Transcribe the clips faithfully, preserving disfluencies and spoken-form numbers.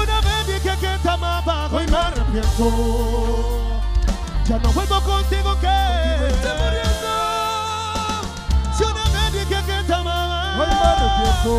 una vez dije que te amaba, hoy me arrepiento. Ya no vuelvo contigo que me estoy muriendo. Si una vez dije que te amaba, hoy me arrepiento.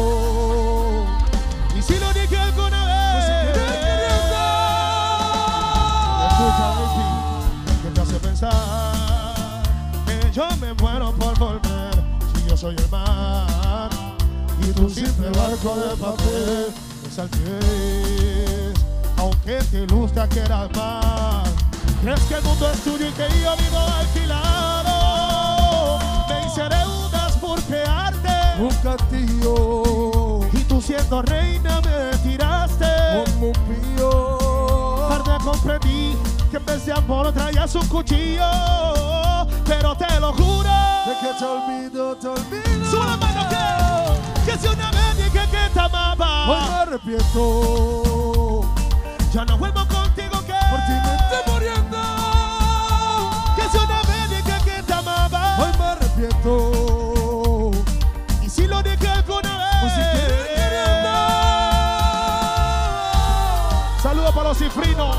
Y si lo dije alguna vez, pues seguiré queriendo. Escucha, baby, que te hace pensar que yo me muero por volver. Si yo soy el mar y tu simple barco de papel, es al que es, aunque te luzca que eras más. ¿Crees que el mundo es tuyo y que yo vivo alquilado? Me hice deudas por crearte un castillo y tú siendo reina me tiraste como un pío. Tarde comprendí que en vez de amor traías un cuchillo, pero te lo juro de que te olvido, te olvido. Sube la mano que, que si una vez dije que te amaba, hoy me arrepiento. Ya no vuelvo contigo que por ti me estoy muriendo. Que si una vez dije que te amaba, hoy me arrepiento. Y si lo dije alguna vez, pues seguiré queriendo. Saludos para los cifrinos.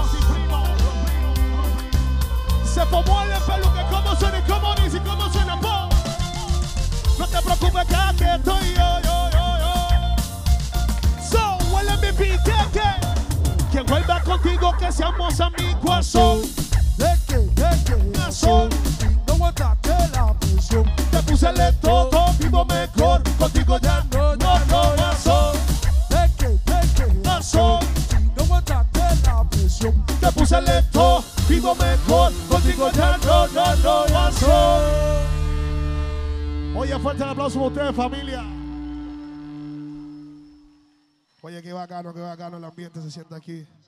Se formó el peluque, cómo suena y cómo dice y cómo suena, po. No te preocupes que aquí estoy yo, yo, yo, yo. So, huele mi piqueque. Que vuelva contigo, que seamos amigos. Son de que, de que, son. No aguantaste la presión. Te puse lento, todo vivo mejor. Contigo ya no, no, no, no son. De que, de que, son. No aguantaste la presión. Te puse lento, vivo mejor. Contigo ya no, no, no, no son. Oye, fuerte el aplauso para ustedes, familia. Oye, qué bacano, qué bacano el ambiente se siente aquí.